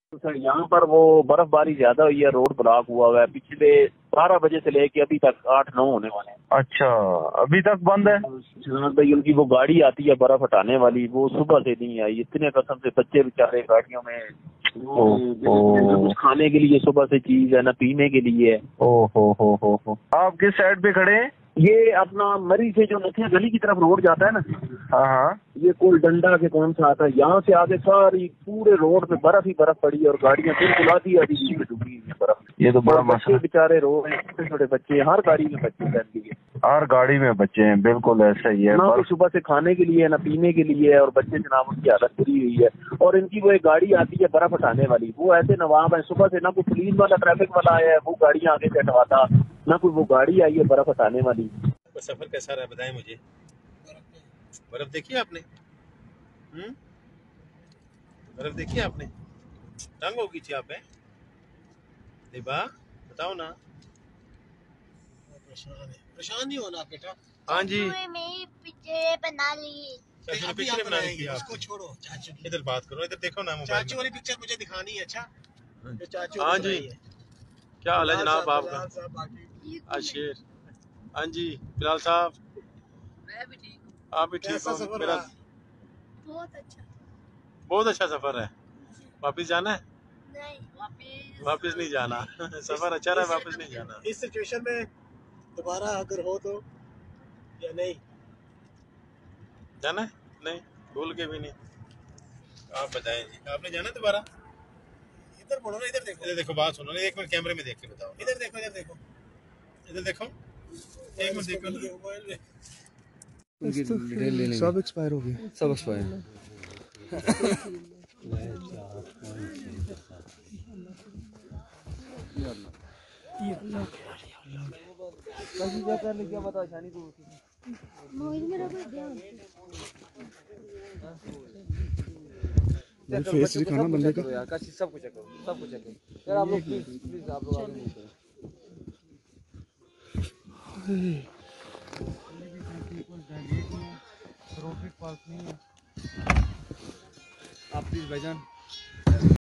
Sir यहाँ पर वो बर्फबारी ज्यादा हुई है, रोड ब्लॉक हुआ है पिछले 12 बजे से लेके अभी तक 8-9 होने वाले हैं। अच्छा, अभी तक बंद है। हाँ भाई, उनकी वो गाड़ी आती है बर्फ हटाने वाली, वो सुबह से नहीं आई। इतने कसम से बच्चे बेचारे गाड़ियों में, न कुछ खाने के लिए सुबह से चीज है, न पीने के लिए। हो। आप किस साइड पे खड़े हैं? ये अपना मरी से जो नथिया गली की तरफ रोड जाता है ना, हाँ, ये कोल डंडा के कौन सा आता है, यहाँ से आगे सारी पूरे रोड पे बर्फ ही बर्फ पड़ी है और गाड़ियां बिल्कुल आधी आधी में डूबी हुई है बर्फ। ये तो बड़ा बच्चे बेचारे रो रहे हैं, छोटे छोटे बच्चे, हर गाड़ी में बच्चे रहती है, हर गाड़ी में बच्चे हैं। बिल्कुल ऐसा ही है। ना तो सुबह से खाने के लिए, ना पीने के लिए, और बच्चे जनाब उनकी हालत बुरी हुई है। और इनकी वो एक गाड़ी आती है बर्फ हटाने वाली, वो ऐसे नवाब है, सुबह से ना कोई पुलिस वाला ट्रैफिक वाला आया है वो गाड़ियां आगे से हटवाता, ना कोई वो गाड़ी आई है बर्फ हटाने वाली। सफर कैसा रहा बताएं मुझे। बर्फ देखी आपने? बर्फ देखी आपने? तंग हो गई थी आप? दिबा बताओ ना। परेशान नहीं होना बेटा। हाँ जी, पिक्चर बना ली। पिक्चर बना ली इसको छोड़ो, चाचू इधर बात करो, इधर देखो ना, चाचू वाली पिक्चर मुझे दिखानी है। अच्छा चाचू, हाँ जी, क्या हाल है जनाब आपका? शेर, हाँ जी बिलाल साहब, मैं भी ठीक हूँ। आप भी ठीक हो? मेरा बहुत अच्छा सफर है। वापिस जाना है? नहीं, वापिस नहीं जाना। सफर अच्छा रहा, वापिस नहीं जाना। इस सिचुएशन में दोबारा अगर हो तो, या नहीं जाना है? नहीं, भूल के भी नहीं। आप बताएं जी, आपने जाना दोबारा? इधर बोलो ना, इधर देखो, इधर देखो, बात सुनो ना, एक मिनट कैमरे में देख के बताओ। इधर देखो, इधर देखो, इधर देखो, एक मिनट देखो मोबाइल में। सब एक्सपायर हो गए, सब एक्सपायर। क्या बता शानी को फेस दिखाना बंदे का यार, सब कुछ यार। आप लोग प्लीज आप लोग आगे आप प्लीज भाईजान